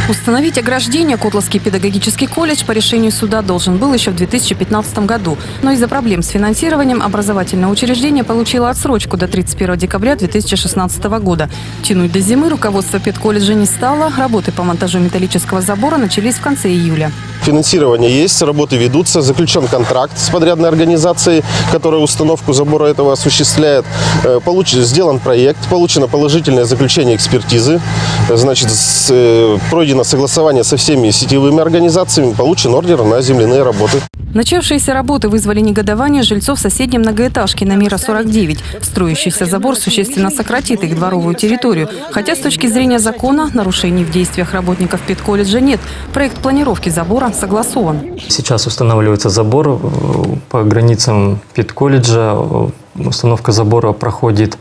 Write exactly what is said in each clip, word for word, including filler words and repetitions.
Установить ограждение Котловский педагогический колледж по решению суда должен был еще в две тысячи пятнадцатом году. Но из-за проблем с финансированием образовательное учреждение получило отсрочку до тридцать первого декабря две тысячи шестнадцатого года. Тянуть до зимы руководство педколледжа не стало. Работы по монтажу металлического забора начались в конце июля. Финансирование есть, работы ведутся, заключен контракт с подрядной организацией, которая установку забора этого осуществляет. Получен, сделан проект, получено положительное заключение экспертизы, значит, с, пройдено согласование со всеми сетевыми организациями, получен ордер на земляные работы. Начавшиеся работы вызвали негодование жильцов соседней многоэтажки на Мира сорок девять. Строящийся забор существенно сократит их дворовую территорию. Хотя с точки зрения закона нарушений в действиях работников педколледжа нет. Проект планировки забора согласован. Сейчас устанавливается забор по границам педколледжа. Установка забора проходит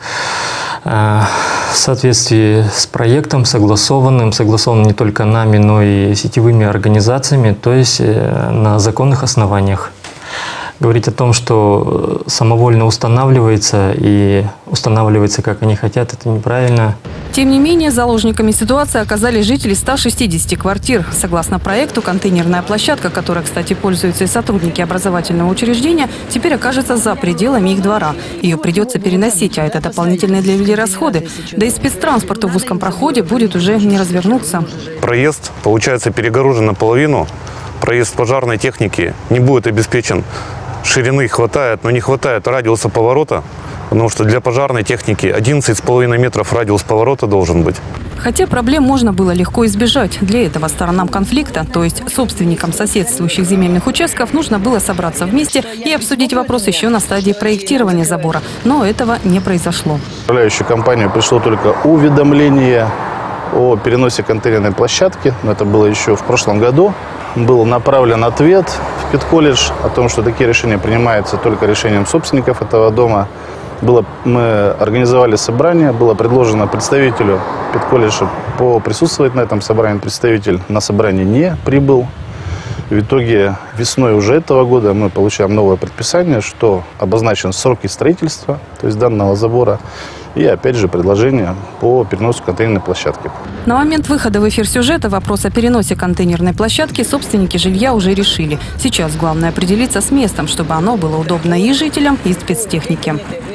в соответствии с проектом, согласованным, согласованным не только нами, но и сетевыми организациями, то есть на законных основаниях. Говорить о том, что самовольно устанавливается и устанавливается, как они хотят, это неправильно. Тем не менее, заложниками ситуации оказались жители ста шестидесяти квартир. Согласно проекту, контейнерная площадка, которой, кстати, пользуются и сотрудники образовательного учреждения, теперь окажется за пределами их двора. Ее придется переносить, а это дополнительные для людей расходы. Да и спецтранспорту в узком проходе будет уже не развернуться. Проезд, получается, перегорожен наполовину. Проезд пожарной техники не будет обеспечен. Ширины хватает, но не хватает радиуса поворота, потому что для пожарной техники одиннадцать с половиной метров радиус поворота должен быть. Хотя проблем можно было легко избежать. Для этого сторонам конфликта, то есть собственникам соседствующих земельных участков, нужно было собраться вместе и обсудить вопрос еще на стадии проектирования забора. Но этого не произошло. В управляющую компанию пришло только уведомление о переносе контейнерной площадки. Это было еще в прошлом году. Был направлен ответ в педколледж о том, что такие решения принимаются только решением собственников этого дома. Было, мы организовали собрание, было предложено представителю педколледжа поприсутствовать на этом собрании. Представитель на собрание не прибыл. В итоге весной уже этого года мы получаем новое предписание, что обозначен сроки строительства, то есть данного забора, и опять же предложение по переносу контейнерной площадки. На момент выхода в эфир сюжета вопрос о переносе контейнерной площадки собственники жилья уже решили. Сейчас главное определиться с местом, чтобы оно было удобно и жителям, и спецтехнике.